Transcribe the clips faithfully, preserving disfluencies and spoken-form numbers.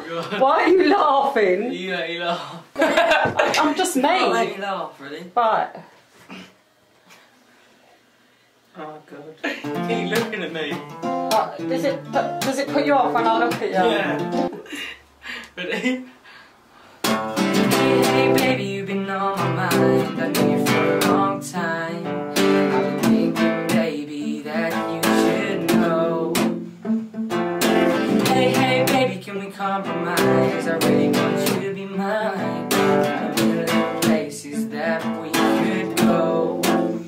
God. Why are you laughing? You make me laugh. I'm just me. You make me laugh, really. Right. Oh god. Keep looking at me. Uh, does it put, does it put you off when I look at you? Yeah. Ready? Hey, hey baby, you've been on my mind. I knew you for a long time. I've been thinking, baby, that you should know. Hey, hey baby, can we compromise? I really want you to be mine. Got a million places that we could go.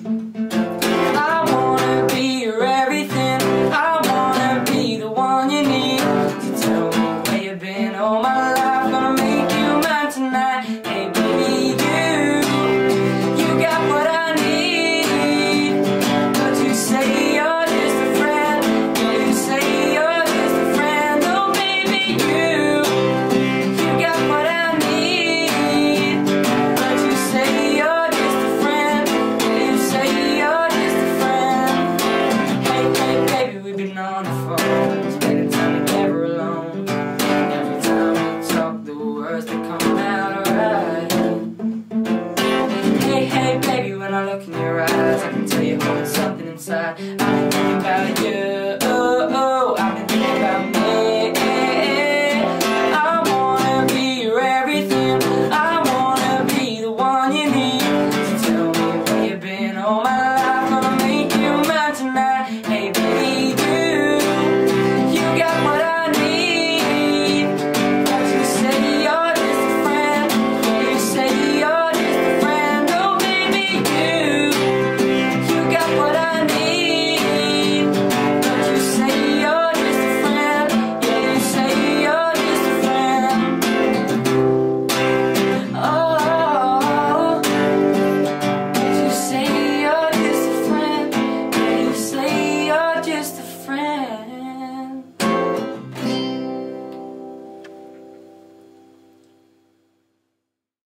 I wanna be your everything. I wanna be the one you need to tell me where you've been all my life. Gonna make you mine tonight. Hey baby, you, you got what I need. But you say you're just a friend. You say you're just a friend. Oh baby, you, you got what I need. But you say you're just a friend. You say you're just a friend. Hey, hey baby, we've been on the phone, spending time together alone. Every time we talk, the words that come out alright. Hey, hey baby, when I look in your eyes, I can tell you're holding something inside. I've been thinking about you.